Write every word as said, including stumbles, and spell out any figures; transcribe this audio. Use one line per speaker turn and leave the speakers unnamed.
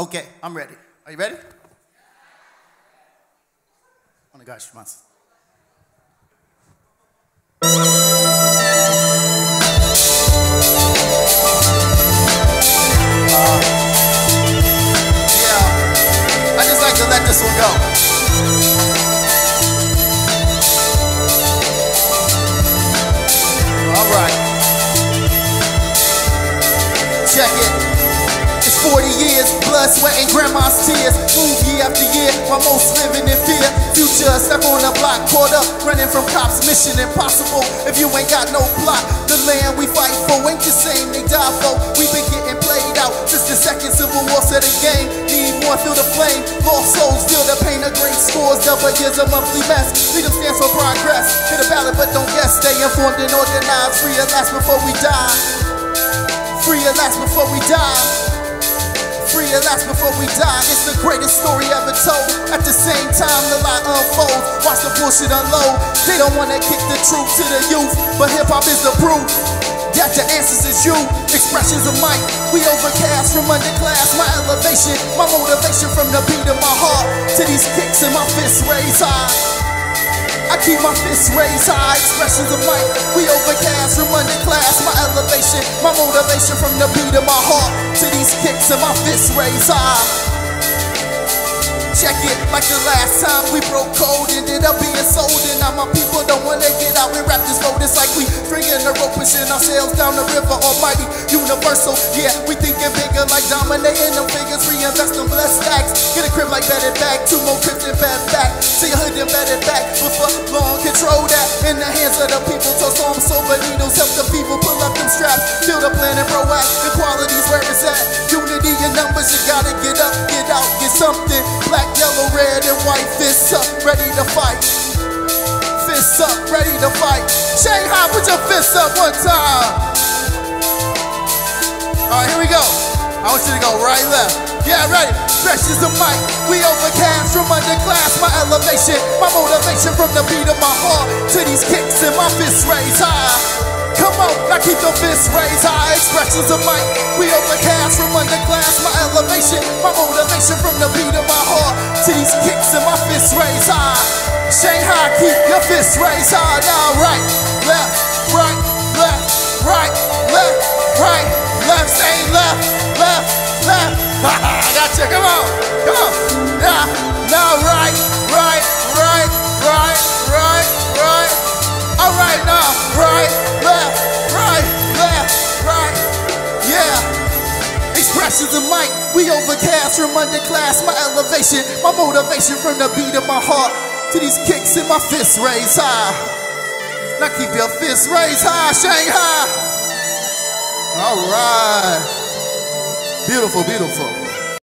Okay, I'm ready. Are you ready? Oh my gosh, mas. Uh, yeah, I just like to let this one go. All right. Check it. forty years, blood, sweat, and grandma's tears. Move year after year, while most living in fear. Future stuck on the block, caught up, running from cops. Mission impossible if you ain't got no plot. The land we fight for ain't the same they die for. We been getting played out since the second Civil War. Set a game, need more, feel the flame. Lost souls, feel the pain of great scores. Double years of monthly mess. Freedom stands for progress. Hit a ballot, but don't guess. Stay informed and organized. Free at last before we die. Free at last before we die. Free at last before we die. It's the greatest story ever told. At the same time, the lie unfolds. Watch the bullshit unload. They don't wanna kick the truth to the youth, but hip-hop is the proof that the answers is you. Expressions of might. We overcast from underclass. My elevation, my motivation from the beat of my heart to these kicks and my fists raised high. I keep my fists raised high, expressions of might. We overcast from underclass. My elevation, my motivation from the beat of my heart to these kicks and my fists raised high. Check it, like the last time we broke code, ended up being sold, and now my people don't wanna get out and rap this road. It's like we bringing the rope, pushing ourselves down the river. Almighty, universal, yeah, we thinking bigger, like dominating them figures, reinvest them blessed stacks. Get a crib like better back, two more cribs and bed back. See a hood and better back, but for long control that in the hands of the people. Toss on sober needles, help the people pull up them straps. Feel the plan and proact, equality's where it's at. Unity in numbers, you gotta get up, get out, get something. Black, yellow, red, and white, fists up, ready to fight. Fists up, ready to fight. Shanghai, put your fists up one time. All right, here we go. I want you to go right, left. Yeah, ready. Stretches of mic. We overcast from underclass. My elevation, my motivation from the beat of my heart to these kicks and my fists raised high. Come on, now keep the fists raised high. Expressions of might. We overcast from underclass. My elevation, my motivation from the beat of my heart to these kicks and my fists raised high. Shanghai, keep your fists raised high. Now right, left, right, left, right, left, right, left. Stay left, left, left. I got you. Come on, come on. Now, now right, right, right, right, right, right. All right now, right, left, right, left, right. Yeah. Expressions of might. We overcast from underclass. My elevation, my motivation from the beat of my heart to these kicks and my fists raised high. Now keep your fists raised high, Shanghai. All right. Beautiful, beautiful.